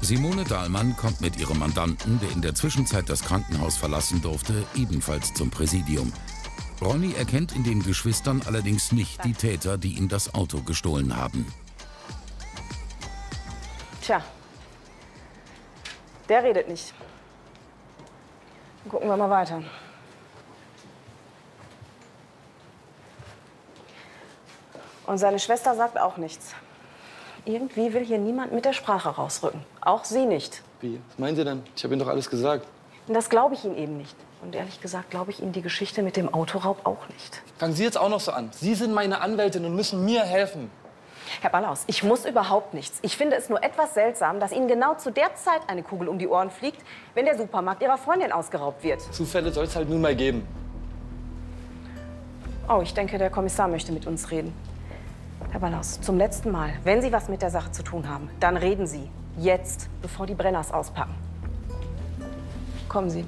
Simone Dahlmann kommt mit ihrem Mandanten, der in der Zwischenzeit das Krankenhaus verlassen durfte, ebenfalls zum Präsidium. Ronny erkennt in den Geschwistern allerdings nicht die Täter, die ihm das Auto gestohlen haben. Tja, der redet nicht. Dann gucken wir mal weiter. Und seine Schwester sagt auch nichts. Irgendwie will hier niemand mit der Sprache rausrücken. Auch sie nicht. Wie? Was meint ihr denn? Ich habe Ihnen doch alles gesagt. Und das glaube ich Ihnen eben nicht. Und ehrlich gesagt glaube ich Ihnen die Geschichte mit dem Autoraub auch nicht. Fangen Sie jetzt auch noch so an. Sie sind meine Anwältin und müssen mir helfen. Herr Ballhaus, ich muss überhaupt nichts. Ich finde es nur etwas seltsam, dass Ihnen genau zu der Zeit eine Kugel um die Ohren fliegt, wenn der Supermarkt Ihrer Freundin ausgeraubt wird. Zufälle soll es halt nun mal geben. Oh, ich denke, der Kommissar möchte mit uns reden. Herr Ballhaus, zum letzten Mal, wenn Sie was mit der Sache zu tun haben, dann reden Sie. Jetzt, bevor die Brenners auspacken. Kommen Sie.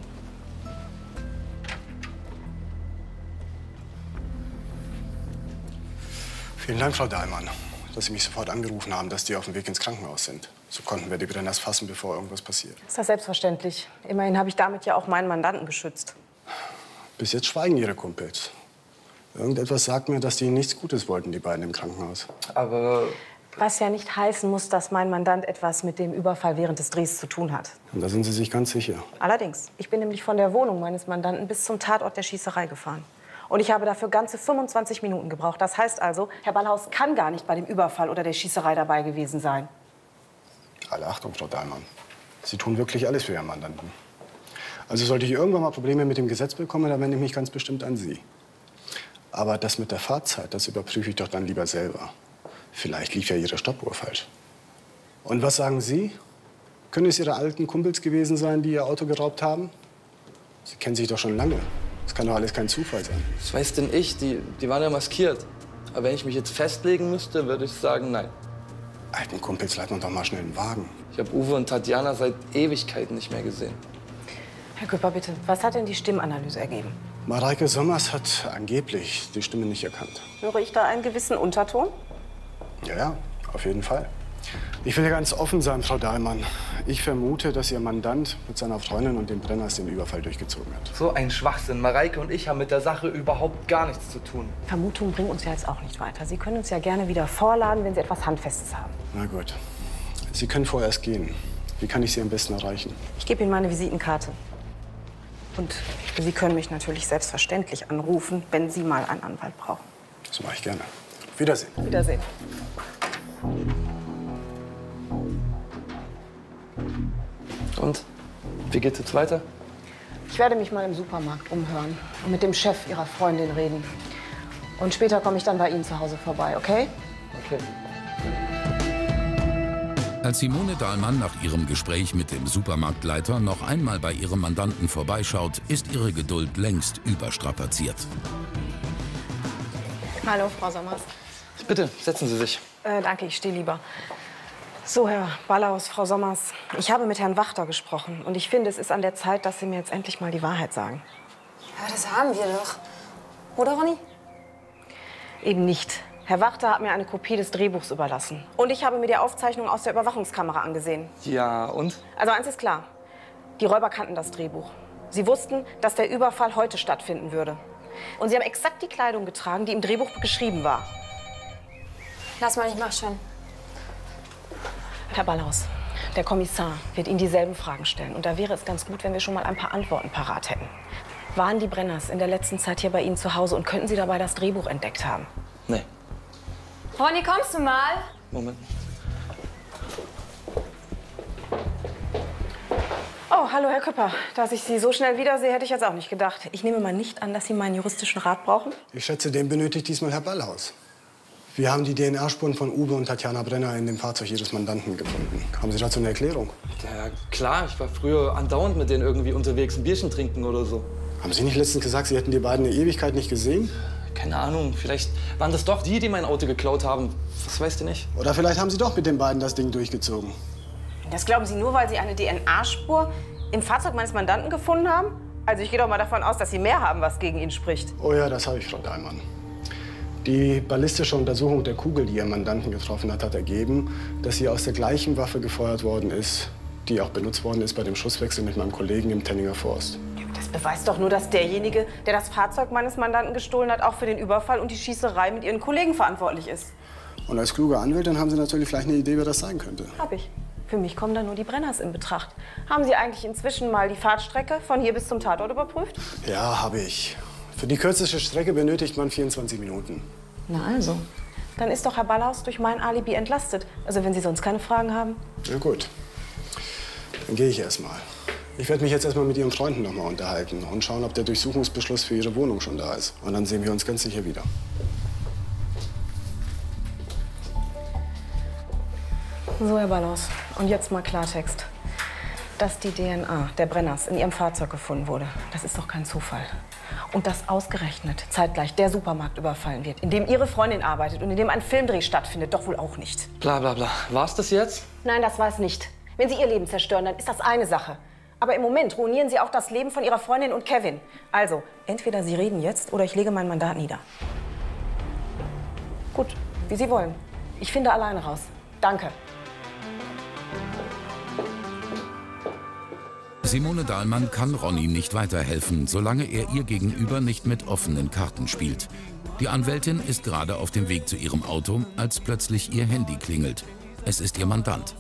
Vielen Dank, Frau Dahlmann, dass Sie mich sofort angerufen haben, dass die auf dem Weg ins Krankenhaus sind. So konnten wir die Brenners fassen, bevor irgendwas passiert. Ist das selbstverständlich? Immerhin habe ich damit ja auch meinen Mandanten geschützt. Bis jetzt schweigen Ihre Kumpels. Irgendetwas sagt mir, dass die nichts Gutes wollten, die beiden im Krankenhaus. Aber Was ja nicht heißen muss, dass mein Mandant etwas mit dem Überfall während des Drehs zu tun hat. Und da sind Sie sich ganz sicher. Allerdings. Ich bin nämlich von der Wohnung meines Mandanten bis zum Tatort der Schießerei gefahren. Und ich habe dafür ganze 25 Minuten gebraucht. Das heißt also, Herr Ballhaus kann gar nicht bei dem Überfall oder der Schießerei dabei gewesen sein. Alle Achtung, Frau Dahlmann. Sie tun wirklich alles für Ihren Mandanten. Also sollte ich irgendwann mal Probleme mit dem Gesetz bekommen, dann wende ich mich ganz bestimmt an Sie. Aber das mit der Fahrzeit, das überprüfe ich doch dann lieber selber. Vielleicht lief ja Ihre Stoppuhr falsch. Und was sagen Sie? Können es Ihre alten Kumpels gewesen sein, die Ihr Auto geraubt haben? Sie kennen sich doch schon lange. Das kann doch alles kein Zufall sein. was weiß denn ich? Die waren ja maskiert. Aber wenn ich mich jetzt festlegen müsste, würde ich sagen, nein. Alten Kumpels, leiten doch mal schnell einen Wagen. Ich habe Uwe und Tatjana seit Ewigkeiten nicht mehr gesehen. Herr Küpper, bitte, was hat denn die Stimmanalyse ergeben? Mareike Sommers hat angeblich die Stimme nicht erkannt. Höre ich da einen gewissen Unterton? Ja, ja, auf jeden Fall. Ich will ja ganz offen sein, Frau Dahlmann. Ich vermute, dass Ihr Mandant mit seiner Freundin und den Brenners den Überfall durchgezogen hat. So ein Schwachsinn. Mareike und ich haben mit der Sache überhaupt gar nichts zu tun. Vermutungen bringen uns ja jetzt auch nicht weiter. Sie können uns ja gerne wieder vorladen, wenn Sie etwas Handfestes haben. Na gut. Sie können vorerst gehen. Wie kann ich Sie am besten erreichen? Ich gebe Ihnen meine Visitenkarte. Und Sie können mich natürlich selbstverständlich anrufen, wenn Sie mal einen Anwalt brauchen. Das mache ich gerne. Auf Wiedersehen. Wiedersehen. Und? Wie geht's jetzt weiter? Ich werde mich mal im Supermarkt umhören und mit dem Chef Ihrer Freundin reden. Und später komme ich dann bei Ihnen zu Hause vorbei, okay? Okay. Als Simone Dahlmann nach ihrem Gespräch mit dem Supermarktleiter noch einmal bei ihrem Mandanten vorbeischaut, ist ihre Geduld längst überstrapaziert. Hallo, Frau Sommers. Bitte, setzen Sie sich. Danke, ich stehe lieber. So, Herr Ballhaus, Frau Sommers, ich habe mit Herrn Wachter gesprochen. Und ich finde, es ist an der Zeit, dass Sie mir jetzt endlich mal die Wahrheit sagen. Aber das haben wir doch. Oder, Ronny? Eben nicht. Herr Wachter hat mir eine Kopie des Drehbuchs überlassen. Und ich habe mir die Aufzeichnung aus der Überwachungskamera angesehen. Ja, und? Also eins ist klar. Die Räuber kannten das Drehbuch. Sie wussten, dass der Überfall heute stattfinden würde. Und sie haben exakt die Kleidung getragen, die im Drehbuch geschrieben war. Lass mal, ich mach schon. Herr Ballhaus, der Kommissar wird Ihnen dieselben Fragen stellen. Und da wäre es ganz gut, wenn wir schon mal ein paar Antworten parat hätten. Waren die Brenners in der letzten Zeit hier bei Ihnen zu Hause und könnten Sie dabei das Drehbuch entdeckt haben? Nee. Ronny, kommst du mal? Moment. Oh, hallo, Herr Küpper. Dass ich Sie so schnell wiedersehe, hätte ich jetzt auch nicht gedacht. Ich nehme mal nicht an, dass Sie meinen juristischen Rat brauchen. Ich schätze, den benötigt diesmal Herr Ballhaus. Wir haben die DNA-Spuren von Uwe und Tatjana Brenner in dem Fahrzeug Ihres Mandanten gefunden. Haben Sie dazu eine Erklärung? Ja, klar. Ich war früher andauernd mit denen irgendwie unterwegs, ein Bierchen trinken oder so. Haben Sie nicht letztens gesagt, Sie hätten die beiden eine Ewigkeit nicht gesehen? Keine Ahnung. Vielleicht waren das doch die mein Auto geklaut haben. Das weißt du nicht. Oder vielleicht haben Sie doch mit den beiden das Ding durchgezogen. Das glauben Sie nur, weil Sie eine DNA-Spur im Fahrzeug meines Mandanten gefunden haben? Also ich gehe doch mal davon aus, dass Sie mehr haben, was gegen ihn spricht. Oh ja, das habe ich, Frau Dahlmann. Die ballistische Untersuchung der Kugel, die Ihr Mandanten getroffen hat, hat ergeben, dass sie aus der gleichen Waffe gefeuert worden ist, die auch benutzt worden ist bei dem Schusswechsel mit meinem Kollegen im Tenninger Forst. Das beweist doch nur, dass derjenige, der das Fahrzeug meines Mandanten gestohlen hat, auch für den Überfall und die Schießerei mit Ihren Kollegen verantwortlich ist. Und als kluge Anwältin haben Sie natürlich vielleicht eine Idee, wer das sein könnte. Hab ich. Für mich kommen da nur die Brenners in Betracht. Haben Sie eigentlich inzwischen mal die Fahrtstrecke von hier bis zum Tatort überprüft? Ja, habe ich. Für die kürzeste Strecke benötigt man 24 Minuten. Na also. Dann ist doch Herr Ballhaus durch mein Alibi entlastet. Also wenn Sie sonst keine Fragen haben. Na gut. Dann gehe ich erst mal. Ich werde mich jetzt erst mal mit Ihren Freunden noch mal unterhalten und schauen, ob der Durchsuchungsbeschluss für Ihre Wohnung schon da ist. Und dann sehen wir uns ganz sicher wieder. So, Herr Ballhaus. Und jetzt mal Klartext. Dass die DNA der Brenners in Ihrem Fahrzeug gefunden wurde, das ist doch kein Zufall. Und dass ausgerechnet zeitgleich der Supermarkt überfallen wird, in dem Ihre Freundin arbeitet und in dem ein Filmdreh stattfindet, doch wohl auch nicht. Bla bla bla. War's das jetzt? Nein, das war es nicht. Wenn Sie Ihr Leben zerstören, dann ist das eine Sache. Aber im Moment ruinieren Sie auch das Leben von Ihrer Freundin und Kevin. Also, entweder Sie reden jetzt oder ich lege mein Mandat nieder. Gut, wie Sie wollen. Ich finde alleine raus. Danke. Simone Dahlmann kann Ronny nicht weiterhelfen, solange er ihr gegenüber nicht mit offenen Karten spielt. Die Anwältin ist gerade auf dem Weg zu ihrem Auto, als plötzlich ihr Handy klingelt. Es ist ihr Mandant.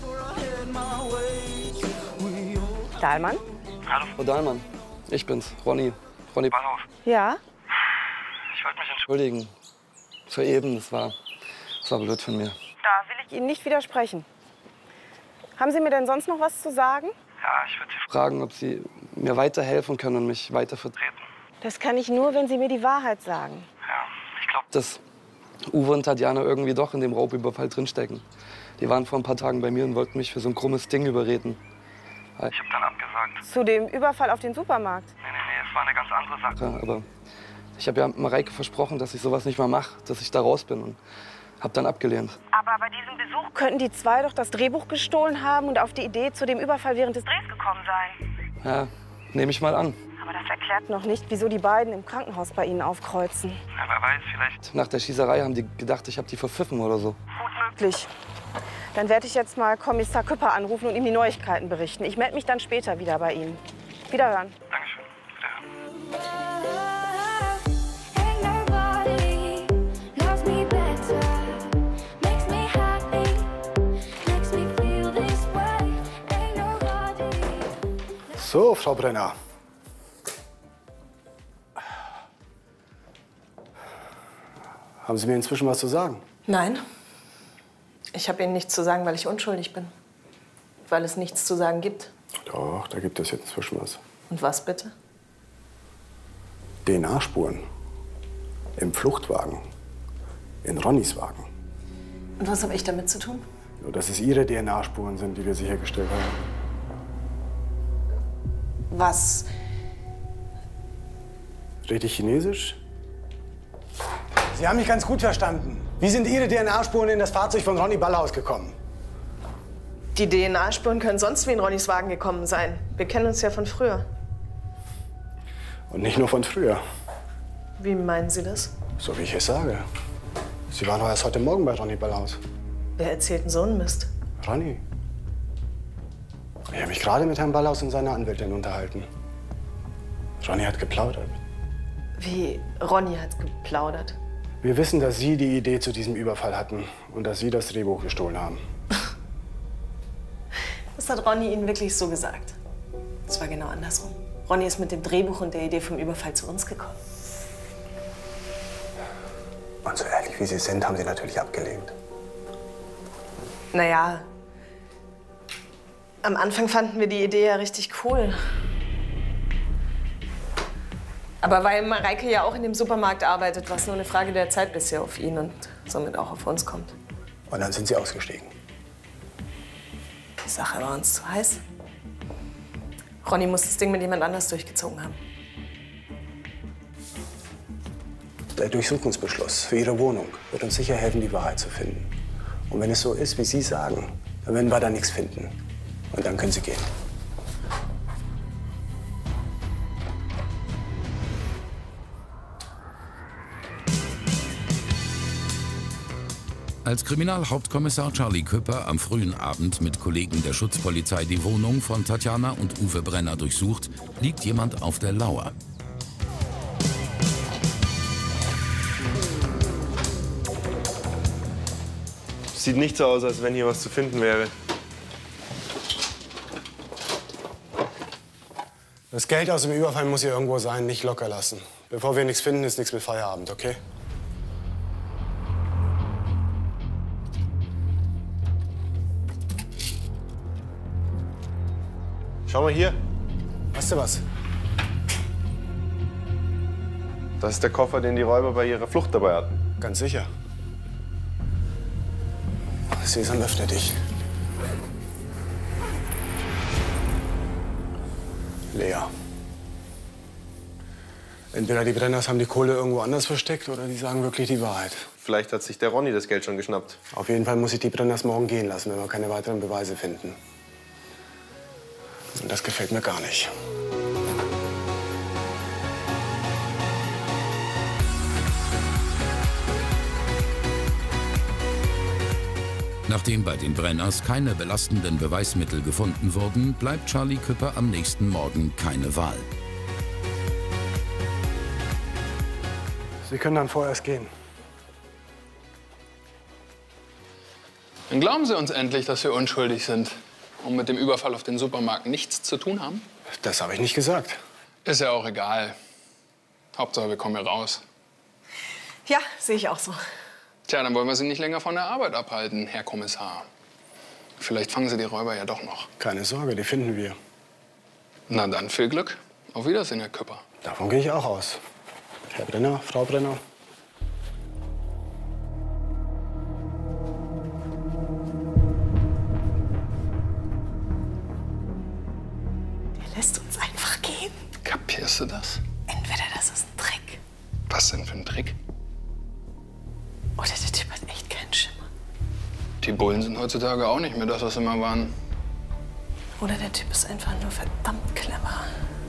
Dahlmann? Hallo. Frau Dahlmann, ich bin's, Ronny Ballhaus. Ja? Ich wollte mich entschuldigen. Für eben, das war blöd von mir. Da will ich Ihnen nicht widersprechen. Haben Sie mir denn sonst noch was zu sagen? Ja, ich würde Sie fragen, ob Sie mir weiterhelfen können und mich weiter vertreten. Das kann ich nur, wenn Sie mir die Wahrheit sagen. Ja, ich glaube, dass Uwe und Tatjana irgendwie doch in dem Raubüberfall drinstecken. Die waren vor ein paar Tagen bei mir und wollten mich für so ein krummes Ding überreden. Ich habe dann abgesagt. Zu dem Überfall auf den Supermarkt? Nee, es war eine ganz andere Sache. Aber ich habe ja Mareike versprochen, dass ich sowas nicht mehr mache, dass ich da raus bin und habe dann abgelehnt. Aber bei diesem Besuch könnten die zwei doch das Drehbuch gestohlen haben und auf die Idee zu dem Überfall während des Drehs gekommen sein. Ja, nehme ich mal an. Aber das erklärt noch nicht, wieso die beiden im Krankenhaus bei Ihnen aufkreuzen. Ja, wer weiß, vielleicht nach der Schießerei haben die gedacht, ich habe die verpfiffen oder so. Gut möglich. Dann werde ich jetzt mal Kommissar Küpper anrufen und ihm die Neuigkeiten berichten. Ich melde mich dann später wieder bei Ihnen. Wiederhören. Dankeschön. So, Frau Brenner. Haben Sie mir inzwischen was zu sagen? Nein. Ich habe Ihnen nichts zu sagen, weil ich unschuldig bin. Weil es nichts zu sagen gibt. Doch, da gibt es jetzt inzwischen was. Und was bitte? DNA-Spuren. Im Fluchtwagen. In Ronnys Wagen. Und was habe ich damit zu tun? Nur, dass es Ihre DNA-Spuren sind, die wir sichergestellt haben. Was? Rede ich Chinesisch? Sie haben mich ganz gut verstanden. Wie sind Ihre DNA-Spuren in das Fahrzeug von Ronny Ballhaus gekommen? Die DNA-Spuren können sonst wie in Ronnys Wagen gekommen sein. Wir kennen uns ja von früher. Und nicht nur von früher. Wie meinen Sie das? So wie ich es sage. Sie waren doch erst heute Morgen bei Ronny Ballhaus. Wer erzählt denn so einen Mist? Ronny. Ich habe mich gerade mit Herrn Ballhaus und seiner Anwältin unterhalten. Ronny hat geplaudert. Wie Ronny hat geplaudert? Wir wissen, dass Sie die Idee zu diesem Überfall hatten und dass Sie das Drehbuch gestohlen haben. Das hat Ronny Ihnen wirklich so gesagt. Es war genau andersrum. Ronny ist mit dem Drehbuch und der Idee vom Überfall zu uns gekommen. Und so ehrlich wie Sie sind, haben Sie natürlich abgelehnt. Naja, am Anfang fanden wir die Idee ja richtig cool. Aber weil Mareike ja auch in dem Supermarkt arbeitet, war es nur eine Frage der Zeit, bis sie auf ihn und somit auch auf uns kommt. Und dann sind Sie ausgestiegen. Die Sache war uns zu heiß. Ronny muss das Ding mit jemand anders durchgezogen haben. Der Durchsuchungsbeschluss für Ihre Wohnung wird uns sicher helfen, die Wahrheit zu finden. Und wenn es so ist, wie Sie sagen, dann werden wir da nichts finden. Und dann können Sie gehen. Als Kriminalhauptkommissar Charlie Küpper am frühen Abend mit Kollegen der Schutzpolizei die Wohnung von Tatjana und Uwe Brenner durchsucht, liegt jemand auf der Lauer. Sieht nicht so aus, als wenn hier was zu finden wäre. Das Geld aus dem Überfall muss hier irgendwo sein, nicht locker lassen. Bevor wir nichts finden, ist nichts mit Feierabend, okay? Schau mal hier. Weißt du was? Das ist der Koffer, den die Räuber bei ihrer Flucht dabei hatten. Ganz sicher. Sesam, öffne dich. Leer. Entweder die Brenners haben die Kohle irgendwo anders versteckt oder die sagen wirklich die Wahrheit. Vielleicht hat sich der Ronny das Geld schon geschnappt. Auf jeden Fall muss ich die Brenners morgen gehen lassen, wenn wir keine weiteren Beweise finden. Und das gefällt mir gar nicht. Nachdem bei den Brenners keine belastenden Beweismittel gefunden wurden, bleibt Charlie Küpper am nächsten Morgen keine Wahl. Sie können dann vorerst gehen. Dann glauben Sie uns endlich, dass wir unschuldig sind und mit dem Überfall auf den Supermarkt nichts zu tun haben? Das habe ich nicht gesagt. Ist ja auch egal. Hauptsache, wir kommen hier raus. Ja, sehe ich auch so. Tja, dann wollen wir Sie nicht länger von der Arbeit abhalten, Herr Kommissar. Vielleicht fangen Sie die Räuber ja doch noch. Keine Sorge, die finden wir. Na dann, viel Glück. Auf Wiedersehen, Herr Küpper. Davon gehe ich auch aus. Herr Brenner, Frau Brenner. Der lässt uns einfach gehen. Kapierst du das? Entweder das ist ein Trick Was denn für ein Trick? oder der Typ hat echt keinen Schimmer. Die Bullen sind heutzutage auch nicht mehr das, was sie mal waren. Oder der Typ ist einfach nur verdammt clever.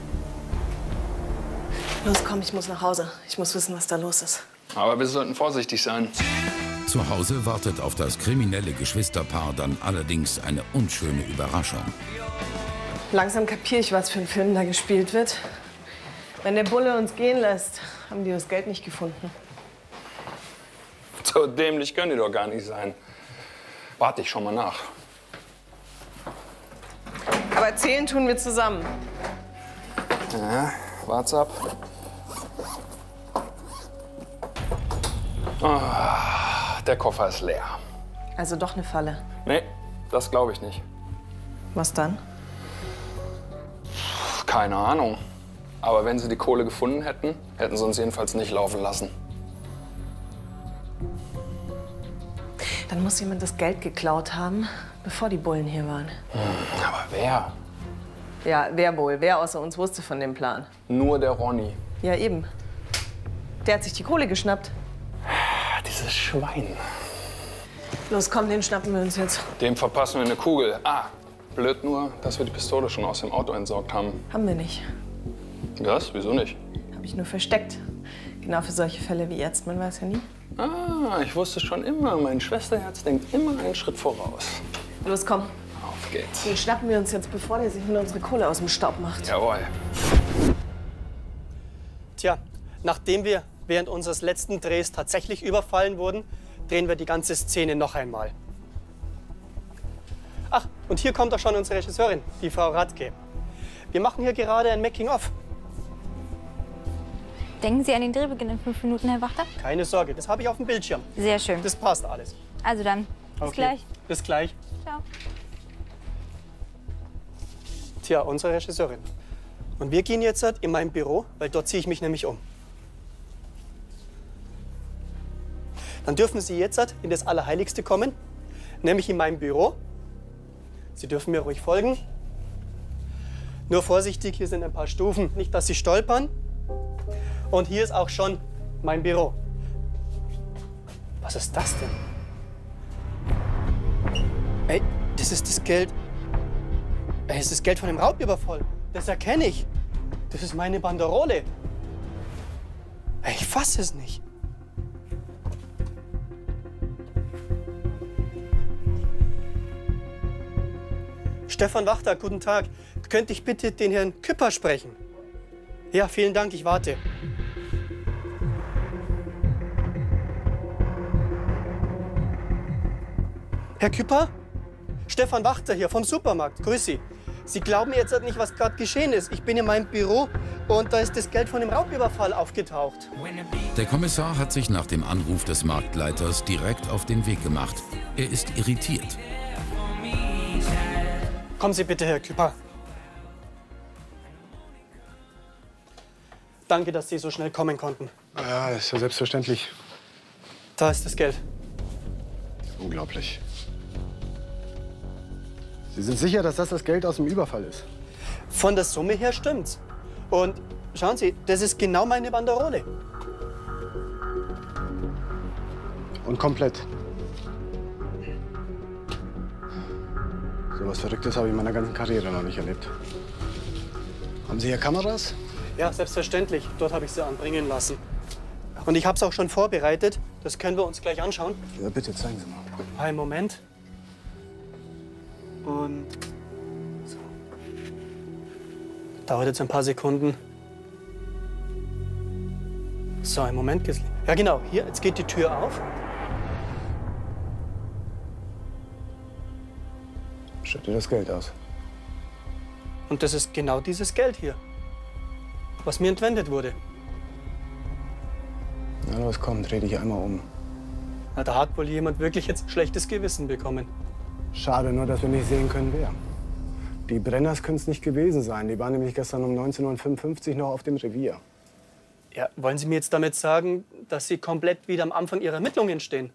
Los, komm, ich muss nach Hause. Ich muss wissen, was da los ist. Aber wir sollten vorsichtig sein. Zu Hause wartet auf das kriminelle Geschwisterpaar dann allerdings eine unschöne Überraschung. Langsam kapiere ich, was für ein Film da gespielt wird. Wenn der Bulle uns gehen lässt, haben die das Geld nicht gefunden. So dämlich können die doch gar nicht sein. Warte ich schon mal nach. Aber zählen tun wir zusammen. Ja, wart's ab. Ah, der Koffer ist leer. Also doch eine Falle. Nee, das glaube ich nicht. Was dann? Keine Ahnung. Aber wenn sie die Kohle gefunden hätten, hätten sie uns jedenfalls nicht laufen lassen. Dann muss jemand das Geld geklaut haben, bevor die Bullen hier waren. Aber wer? Ja, wer wohl? Wer außer uns wusste von dem Plan? Nur der Ronny. Ja, eben. Der hat sich die Kohle geschnappt. Dieses Schwein. Los, komm, den schnappen wir uns jetzt. Dem verpassen wir eine Kugel. Ah, blöd nur, dass wir die Pistole schon aus dem Auto entsorgt haben. Haben wir nicht. Was? Wieso nicht? Hab ich nur versteckt. Genau für solche Fälle wie jetzt, man weiß ja nie. Ah, ich wusste schon immer, mein Schwesterherz denkt immer einen Schritt voraus. Los, komm. Auf geht's. Den schnappen wir uns jetzt, bevor der sich mit unsere Kohle aus dem Staub macht. Jawohl. Tja, nachdem wir während unseres letzten Drehs tatsächlich überfallen wurden, drehen wir die ganze Szene noch einmal. Ach, und hier kommt auch schon unsere Regisseurin, die Frau Radke. Wir machen hier gerade ein Making-of. Denken Sie an den Drehbeginn in 5 Minuten, Herr Wachter? Keine Sorge, das habe ich auf dem Bildschirm. Sehr schön. Das passt alles. Also dann, bis gleich. Bis gleich. Ciao. Tja, unsere Regisseurin. Und wir gehen jetzt in mein Büro, weil dort ziehe ich mich nämlich um. Dann dürfen Sie jetzt in das Allerheiligste kommen, nämlich in mein Büro. Sie dürfen mir ruhig folgen. Nur vorsichtig, hier sind ein paar Stufen, nicht, dass Sie stolpern. Und hier ist auch schon mein Büro. Was ist das denn? Ey, das ist das Geld. Ey, das ist das Geld von dem Raubüberfall. Das erkenne ich. Das ist meine Banderole. Ey, ich fasse es nicht. Stefan Wachter, guten Tag. Könnte ich bitte den Herrn Küpper sprechen? Ja, vielen Dank, ich warte. Herr Küpper? Stefan Wachter hier vom Supermarkt. Grüß Sie. Sie glauben jetzt nicht, was gerade geschehen ist. Ich bin in meinem Büro und da ist das Geld von dem Raubüberfall aufgetaucht. Der Kommissar hat sich nach dem Anruf des Marktleiters direkt auf den Weg gemacht. Er ist irritiert. Kommen Sie bitte, Herr Küpper. Danke, dass Sie so schnell kommen konnten. Ja, ist ja selbstverständlich. Da ist das Geld. Unglaublich. Sie sind sicher, dass das Geld aus dem Überfall ist? Von der Summe her stimmt's. Und schauen Sie, das ist genau meine Banderole. Und komplett. So was Verrücktes habe ich in meiner ganzen Karriere noch nicht erlebt. Haben Sie hier Kameras? Ja, selbstverständlich. Dort habe ich sie anbringen lassen. Und ich habe es auch schon vorbereitet. Das können wir uns gleich anschauen. Ja, bitte, zeigen Sie mal. Einen Moment. Und so. Dauert jetzt ein paar Sekunden. So, einen Moment, Gisli. Ja, genau. Hier, jetzt geht die Tür auf. Schütte das Geld aus. Und das ist genau dieses Geld hier, was mir entwendet wurde. Na los, komm, dreh dich einmal um. Na, da hat wohl jemand wirklich jetzt schlechtes Gewissen bekommen. Schade nur, dass wir nicht sehen können, wer. Die Brenners können es nicht gewesen sein. Die waren nämlich gestern um 19:55 Uhr noch auf dem Revier. Ja, wollen Sie mir jetzt damit sagen, dass Sie komplett wieder am Anfang Ihrer Ermittlungen stehen?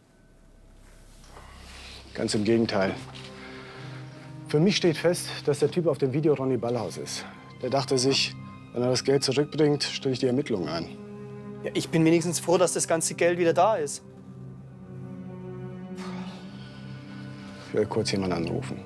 Ganz im Gegenteil. Für mich steht fest, dass der Typ auf dem Video Ronny Ballhaus ist. Der dachte sich, wenn er das Geld zurückbringt, stelle ich die Ermittlungen ein. Ja, ich bin wenigstens froh, dass das ganze Geld wieder da ist. Ich will kurz jemanden anrufen.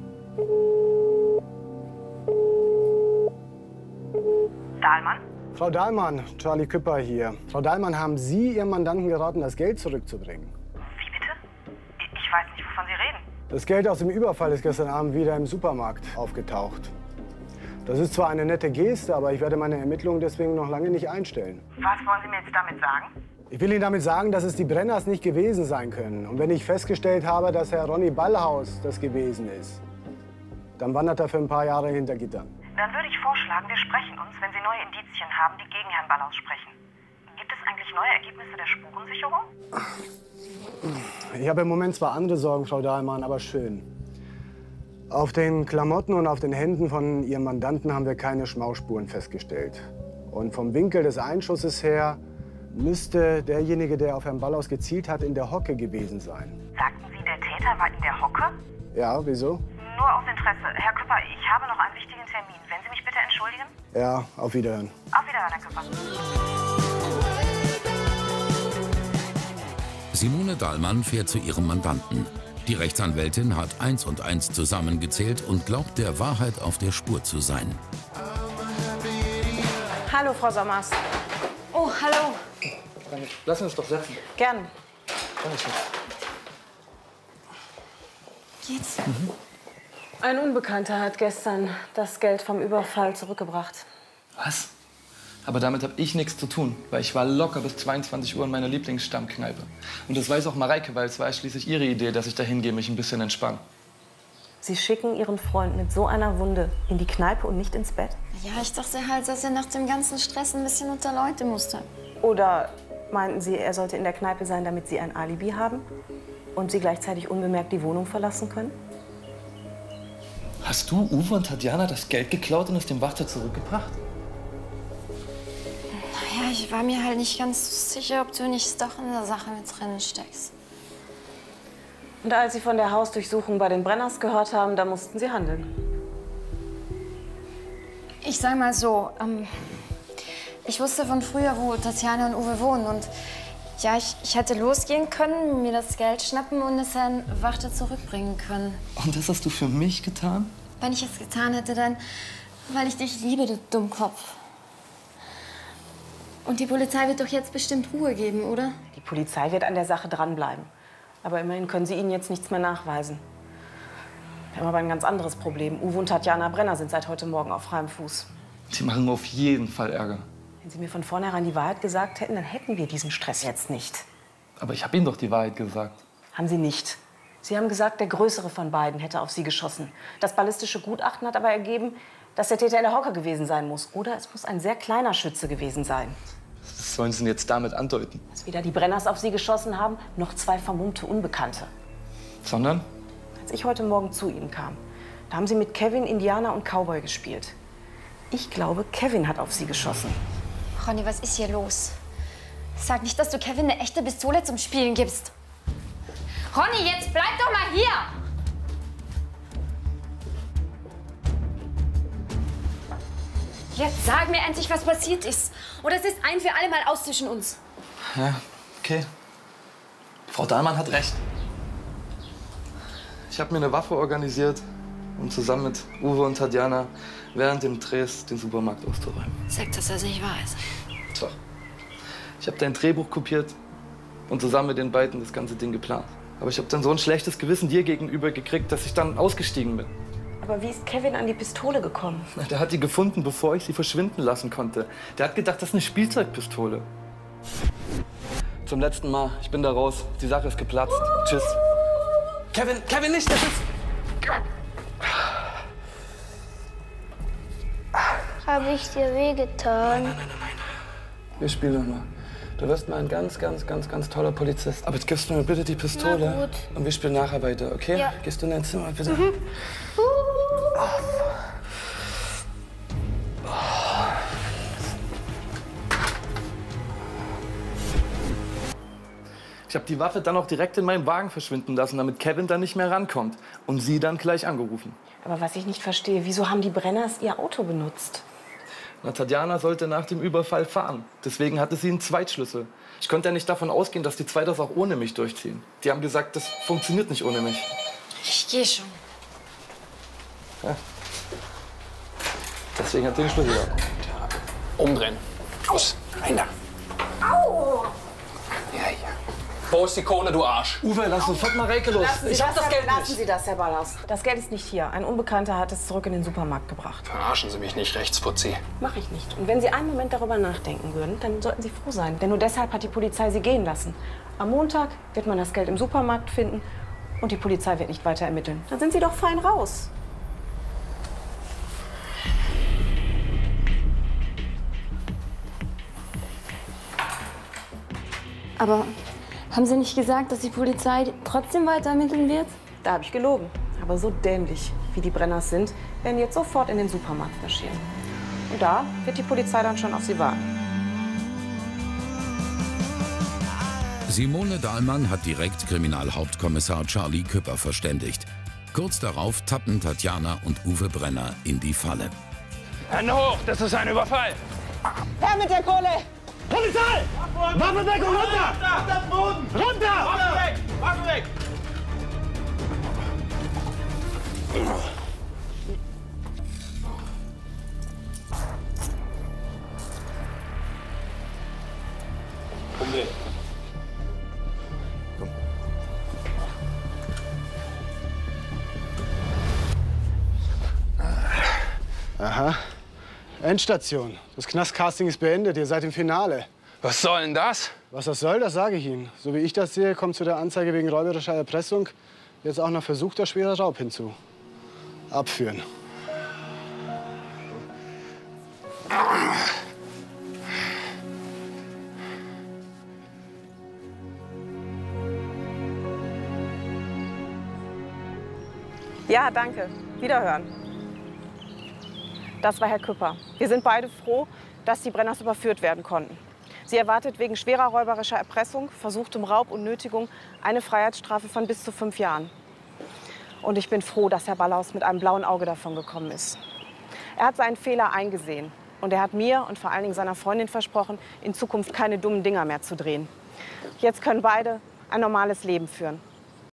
Dahlmann? Frau Dahlmann, Charlie Küpper hier. Frau Dahlmann, haben Sie Ihrem Mandanten geraten, das Geld zurückzubringen? Wie bitte? Ich weiß nicht, wovon Sie reden. Das Geld aus dem Überfall ist gestern Abend wieder im Supermarkt aufgetaucht. Das ist zwar eine nette Geste, aber ich werde meine Ermittlungen deswegen noch lange nicht einstellen. Was wollen Sie mir jetzt damit sagen? Ich will Ihnen damit sagen, dass es die Brenners nicht gewesen sein können. Und wenn ich festgestellt habe, dass Herr Ronny Ballhaus das gewesen ist, dann wandert er für ein paar Jahre hinter Gittern. Dann würde ich vorschlagen, wir sprechen uns, wenn Sie neue Indizien haben, die gegen Herrn Ballhaus sprechen. Gibt es eigentlich neue Ergebnisse der Spurensicherung? Ich habe im Moment zwar andere Sorgen, Frau Dahlmann, aber schön. Auf den Klamotten und auf den Händen von Ihrem Mandanten haben wir keine Schmausspuren festgestellt. Und vom Winkel des Einschusses her müsste derjenige, der auf Herrn Ballhaus gezielt hat, in der Hocke gewesen sein. Sagten Sie, der Täter war in der Hocke? Ja, wieso? Nur aus Interesse. Herr Küpper, ich habe noch einen wichtigen Termin. Wenn Sie mich bitte entschuldigen? Ja, auf Wiederhören. Auf Wiederhören, Herr Küpper. Simone Dahlmann fährt zu ihrem Mandanten. Die Rechtsanwältin hat 1 und 1 zusammengezählt und glaubt, der Wahrheit auf der Spur zu sein. Hallo, Frau Sommers. Oh, hallo. Lass uns doch setzen. Gern. Geht's? Ein Unbekannter hat gestern das Geld vom Überfall zurückgebracht. Was? Aber damit habe ich nichts zu tun, weil ich war locker bis 22 Uhr in meiner Lieblingsstammkneipe. Und das weiß auch Mareike, weil es war schließlich ihre Idee, dass ich da hingehe, mich ein bisschen entspanne. Sie schicken Ihren Freund mit so einer Wunde in die Kneipe und nicht ins Bett? Ja, ich dachte halt, dass er nach dem ganzen Stress ein bisschen unter Leute musste. Oder meinten Sie, er sollte in der Kneipe sein, damit Sie ein Alibi haben und Sie gleichzeitig unbemerkt die Wohnung verlassen können? Hast du Uwe und Tatjana das Geld geklaut und es dem Wachter zurückgebracht? Naja, ich war mir halt nicht ganz sicher, ob du nicht doch in der Sache mit drin steckst. Und als Sie von der Hausdurchsuchung bei den Brenners gehört haben, da mussten Sie handeln. Ich sag mal so, ich wusste von früher, wo Tatjana und Uwe wohnen. Und ja, ich hätte losgehen können, mir das Geld schnappen und es Herrn Wachter zurückbringen können. Und das hast du für mich getan? Wenn ich es getan hätte, dann weil ich dich liebe, du Dummkopf. Und die Polizei wird doch jetzt bestimmt Ruhe geben, oder? Die Polizei wird an der Sache dranbleiben. Aber immerhin können Sie ihnen jetzt nichts mehr nachweisen. Wir haben aber ein ganz anderes Problem. Uwe und Tatjana Brenner sind seit heute Morgen auf freiem Fuß. Die machen mir auf jeden Fall Ärger. Wenn Sie mir von vornherein die Wahrheit gesagt hätten, dann hätten wir diesen Stress jetzt nicht. Aber ich habe Ihnen doch die Wahrheit gesagt. Haben Sie nicht. Sie haben gesagt, der Größere von beiden hätte auf Sie geschossen. Das ballistische Gutachten hat aber ergeben, dass der Täter in der Hocke gewesen sein muss. Oder es muss ein sehr kleiner Schütze gewesen sein. Was sollen Sie denn jetzt damit andeuten? Dass weder die Brenners auf Sie geschossen haben, noch zwei vermummte Unbekannte. Sondern? Als ich heute Morgen zu Ihnen kam, da haben Sie mit Kevin Indianer und Cowboy gespielt. Ich glaube, Kevin hat auf Sie geschossen. Ronny, was ist hier los? Sag nicht, dass du Kevin eine echte Pistole zum Spielen gibst. Ronny, jetzt bleib doch mal hier! Jetzt sag mir endlich, was passiert ist. Oder es ist ein für alle Mal aus zwischen uns. Ja, okay. Frau Dahlmann hat recht. Ich habe mir eine Waffe organisiert, um zusammen mit Uwe und Tatjana während dem Drehs den Supermarkt auszuräumen. Sag, dass das nicht wahr ist. Doch. Ich habe dein Drehbuch kopiert und zusammen mit den beiden das ganze Ding geplant. Aber ich habe dann so ein schlechtes Gewissen dir gegenüber gekriegt, dass ich dann ausgestiegen bin. Aber wie ist Kevin an die Pistole gekommen? Na, der hat die gefunden, bevor ich sie verschwinden lassen konnte. Der hat gedacht, das ist eine Spielzeugpistole. Zum letzten Mal. Ich bin da raus. Die Sache ist geplatzt. Tschüss. Kevin nicht, das ist... Habe ich dir wehgetan? Nein. Wir spielen noch mal. Du wirst mal ein ganz toller Polizist. Aber jetzt gibst du mir bitte die Pistole. Na gut. Und wir spielen nachher weiter, okay? Ja. Gehst du in dein Zimmer, bitte? Mhm. Ich habe die Waffe dann auch direkt in meinem Wagen verschwinden lassen, damit Kevin dann nicht mehr rankommt. Und sie dann gleich angerufen. Aber was ich nicht verstehe, wieso haben die Brenners ihr Auto benutzt? Na, Tatjana sollte nach dem Überfall fahren. Deswegen hatte sie einen Zweitschlüssel. Ich konnte ja nicht davon ausgehen, dass die zwei das auch ohne mich durchziehen. Die haben gesagt, das funktioniert nicht ohne mich. Ich gehe schon. Ja. Deswegen hat sie den Schlüssel gehabt. Umdrehen. Los. Rein da. Au! Ja. Wo ist die Kohle, du Arsch? Uwe, lass sofort mal Reike los. Ich hab das Geld Lassen nicht. Sie das, Herr Ballhaus. Das Geld ist nicht hier. Ein Unbekannter hat es zurück in den Supermarkt gebracht. Verarschen Sie mich nicht, Rechtsputzi. Mach ich nicht. Und wenn Sie einen Moment darüber nachdenken würden, dann sollten Sie froh sein. Denn nur deshalb hat die Polizei Sie gehen lassen. Am Montag wird man das Geld im Supermarkt finden und die Polizei wird nicht weiter ermitteln. Dann sind Sie doch fein raus. Aber haben Sie nicht gesagt, dass die Polizei trotzdem weiter ermitteln wird? Da habe ich gelogen. Aber so dämlich, wie die Brenners sind, werden jetzt sofort in den Supermarkt marschieren. Und da wird die Polizei dann schon auf Sie warten. Simone Dahlmann hat direkt Kriminalhauptkommissar Charlie Küpper verständigt. Kurz darauf tappen Tatjana und Uwe Brenner in die Falle. Hände hoch, das ist ein Überfall! Her mit der Kohle! Polizei! Waffe weg und runter! Runter! Waffe weg! Waffe weg! Umdrehen. Aha. Endstation. Das Knastcasting ist beendet. Ihr seid im Finale. Was soll denn das? Was das soll, das sage ich Ihnen. So wie ich das sehe, kommt zu der Anzeige wegen räuberischer Erpressung jetzt auch noch versuchter schwerer Raub hinzu. Abführen. Ja, danke. Wiederhören. Das war Herr Küpper. Wir sind beide froh, dass die Brenners überführt werden konnten. Sie erwartet wegen schwerer räuberischer Erpressung, versuchtem Raub und Nötigung eine Freiheitsstrafe von bis zu 5 Jahren. Und ich bin froh, dass Herr Ballhaus mit einem blauen Auge davon gekommen ist. Er hat seinen Fehler eingesehen. Und er hat mir und vor allen Dingen seiner Freundin versprochen, in Zukunft keine dummen Dinger mehr zu drehen. Jetzt können beide ein normales Leben führen.